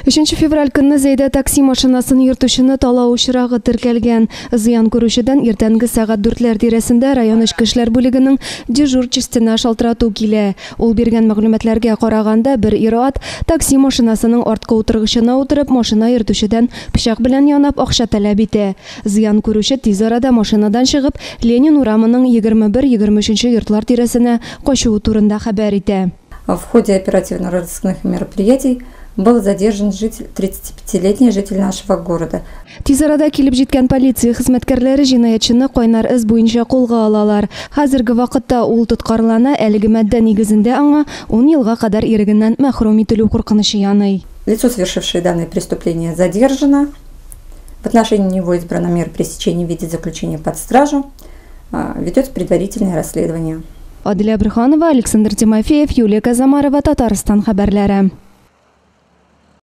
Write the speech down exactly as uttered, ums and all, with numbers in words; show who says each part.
Speaker 1: Өченче февраль көнне Зәйдә такси машинасын йөртүчене талау очрагы теркәлгән. Зыян күрүчедән иртәнге сәгать дүртләр тирәсендә район эчке эшләр бүлегенең дежурчысына шалтырату килә. Ул биргән мәгълүматларга караганда, бер ир-ат такси машинасының арткы утыргычына утырып, машина йөртүчедән пычак белән янап акча таләп итә. Зыян күрүче тиз арада машинадан чыгып, Ленин урамының егерме бер егерме өченче йортлар тирәсенә качуы турында хәбәр итә.
Speaker 2: В ходе оперативно-розыскных мероприятий был задержан житель, тридцатипятилетний житель нашего города.
Speaker 1: Тиз арада килеп җиткән полиция хезмәткәрләре җинаятьчене кайнар эз буенча кулга алалар. Хәзерге вакытта ул тоткарлана, әлеге мәддә нигезендә аңа ун елга кадәр ирегеннән мәхрүм ителү куркынышы яный.
Speaker 2: Лицо, совершившее данное преступление, задержано. В отношении него избрана мера пресечения в виде заключения под стражу. Ведется предварительное расследование.
Speaker 1: Адилә Брханова, Александр Тимофеев, Юлия Казамарова, Татарстан хәбәрләре.